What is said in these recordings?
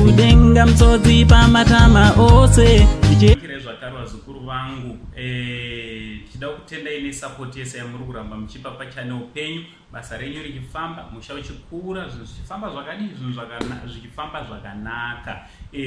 kudenga msodzi pamatama ose zvakare vazukuru vangu tichida kutendai nesapoti yese yamuri kuramba muchipa pachannel penyu, basa renyu richifamba, musha uchikura, zvinhu zvichifamba zvakadii, zvinhu zvichifamba zvakanaka.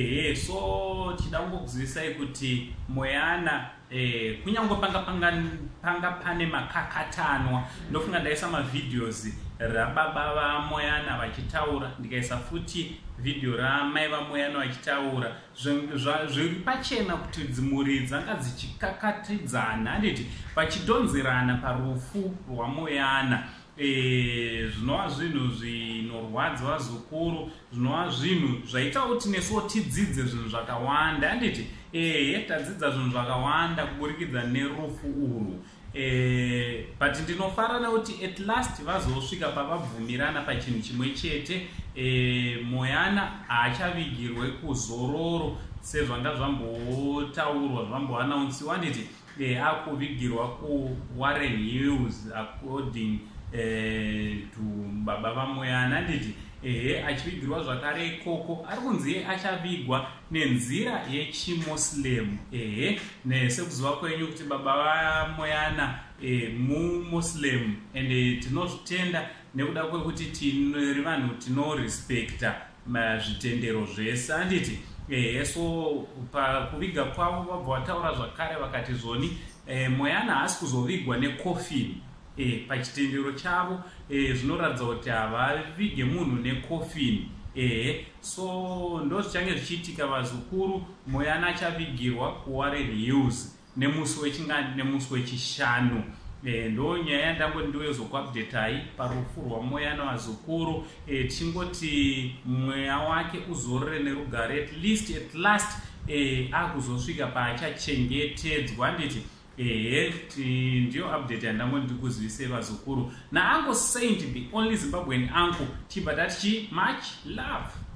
So tichida kungokuzivisai kuti Moyana kunyange panga pane makakatanwa, ndofunga ndaisa mavideos rababa vaMoyana vachitaura, ndikaisa futi video ramai vaMoyana vachitaura, zviri pachena kuti dzimhuri dzanga dzichikakatidzana, handiti vachidonzerana parufu rwaMoyana. Zvinova zvinhu zvinorwadza vazukuru, zvinova zvinhu zvaita kuti nesuwo tidzidze zvinhu zvakawanda, handiti tadzidza zvinhu zvakawanda kuburikidza nerufu urwu. But ndinofara nekuti at last vazosvika pavabvumirana pachinhu chimwe chete. Moyana haachavigirwe kuzororo sezvanga zvambotaurwa, zvamboanaunsiwa, nditi akuvigirwa kuWarren Hills according to baba vaMoyana, nditi achivigirwa zvakare ikoko ari kunzi achavigwa nenzira yechiMuslim. Sekuziva kwenyu kuti baba vaMoyana muMuslim, and tinozvitenda nekuda kwekuti tiri vanhu tinorespekta zvitendero zvese, handiti so pakuviga kwavo vabva vataura zvakare vakati zvoni Moyana haasi kuzovigwa nekofini pachitendero chavo. Zvinoratidza kuti havavige munhu nekofini. So ndo zvichange zvichiitika vazukuru. Moyana achavigirwa kuWarren Hills nemusi wechingani, nemusi wechishanu. Ndo nyaya yandangoti ndiwezokuupdatai parufu rwaMoyana vazukuru. Tichingoti mweya wake uzorore nerugare, at last akuzosvika paachachengetedzwa, handiti ndiyo update yandangoti ndikuzivise vazukuru. Uncle Saint, the only Zimbabwean uncle, tichibva tati much love.